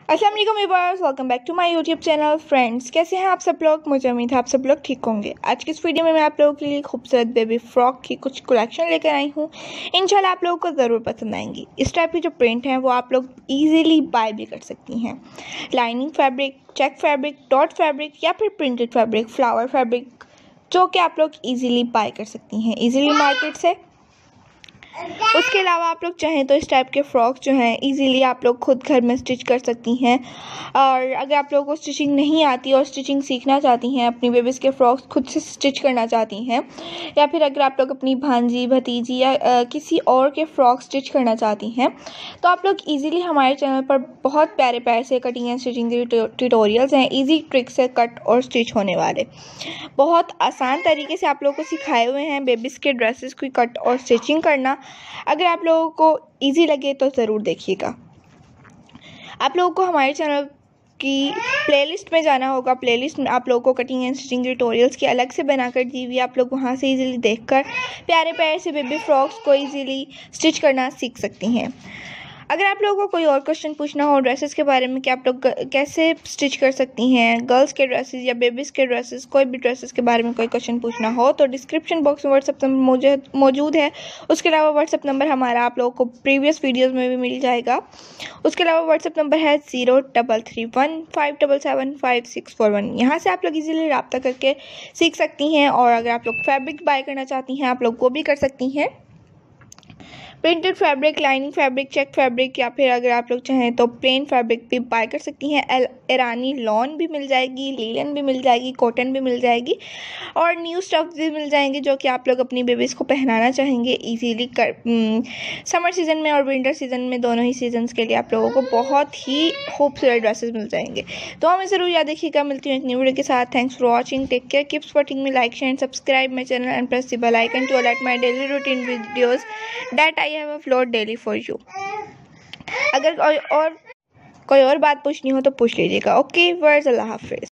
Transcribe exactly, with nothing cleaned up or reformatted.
अस्सलाम वालेकुम viewers, welcome back to my YouTube channel. Friends, कैसे हैं आप सब लोग? मुझे उम्मीद है आप सब लोग ठीक होंगे। आज की इस वीडियो में मैं आप लोगों के लिए खूबसूरत बेबी फ्रॉक की कुछ कलेक्शन लेकर आई हूँ। इंशाल्लाह आप लोगों को ज़रूर पसंद आएंगी। इस टाइप की जो प्रिंट है वो आप लोग ईजिली बाय भी कर सकती हैं। Lining fabric, check fabric, dot fabric या फिर प्रिंटेड फैब्रिक, फ्लावर फैब्रिक, जो कि आप लोग ईजिली बाय कर सकती हैं ईजिली मार्केट से। उसके अलावा आप लोग चाहें तो इस टाइप के फ्रॉक्स जो हैं इजीली आप लोग खुद घर में स्टिच कर सकती हैं। और अगर आप लोगों को स्टिचिंग नहीं आती और स्टिचिंग सीखना चाहती हैं, अपनी बेबीज़ के फ्रॉक्स खुद से स्टिच करना चाहती हैं, या फिर अगर आप लोग अपनी भांजी, भतीजी या आ, किसी और के फ्रॉक स्टिच करना चाहती हैं, तो आप लोग ईजिली हमारे चैनल पर बहुत प्यारे प्यारे से कटिंग एंड स्टिचिंग के ट्यूटोरियल्स हैं। ईजी ट्रिक से कट और स्टिच होने वाले बहुत आसान तरीके से आप लोगों को सिखाए हुए हैं बेबीज़ के ड्रेसेस की कट और स्टिचिंग करना। अगर आप लोगों को इजी लगे तो ज़रूर देखिएगा। आप लोगों को हमारे चैनल की प्लेलिस्ट में जाना होगा। प्लेलिस्ट में आप लोगों को कटिंग एंड स्टिचिंग ट्यूटोरियल्स की अलग से बनाकर दी हुई, आप लोग वहां से इजीली देखकर प्यारे प्यारे से बेबी फ्रॉक्स को इजीली स्टिच करना सीख सकती हैं। अगर आप लोगों को कोई और क्वेश्चन पूछना हो ड्रेसेस के बारे में कि आप लोग कैसे स्टिच कर सकती हैं, गर्ल्स के ड्रेसेस या बेबीज़ के ड्रेसेस, कोई भी ड्रेसेस के बारे में कोई क्वेश्चन पूछना हो तो डिस्क्रिप्शन बॉक्स में व्हाट्सअप नंबर मौजूद है। उसके अलावा व्हाट्सअप नंबर हमारा आप लोगों को प्रीवियस वीडियोज़ में भी मिल जाएगा। उसके अलावा व्हाट्सअप नंबर है zero double three one five double seven five six four one. यहाँ से आप लोग इजीली रब्ता करके सीख सकती हैं। और अगर आप लोग फैब्रिक बाय करना चाहती हैं, आप लोग वो भी कर सकती हैं। Printed fabric, lining fabric, check fabric या फिर अगर आप लोग चाहें तो प्लेन फैब्रिक भी बाय कर सकती हैं। ईरानी लॉन भी मिल जाएगी, लीलन भी मिल जाएगी, कॉटन भी मिल जाएगी और न्यू स्टफ भी मिल जाएंगे जो कि आप लोग अपनी बेबीज़ को पहनाना चाहेंगे इजीली कर समर सीज़न में और विंटर सीज़न में, दोनों ही सीजन्स के लिए आप लोगों को बहुत ही खूबसूरत ड्रेसेस मिल जाएंगे। तो हमें ज़रूर याद रखिएगा। मिलती हूँ एक न्यू वीडियो के साथ। Thanks for watching, take care, keep supporting me, like share and subscribe my channel and press the bell icon to alert my daily routine videos that I have upload daily for you। अगर कोई और कोई और बात पूछनी हो तो पूछ लीजिएगा। ओके वर्स, अल्लाह हाफिज़।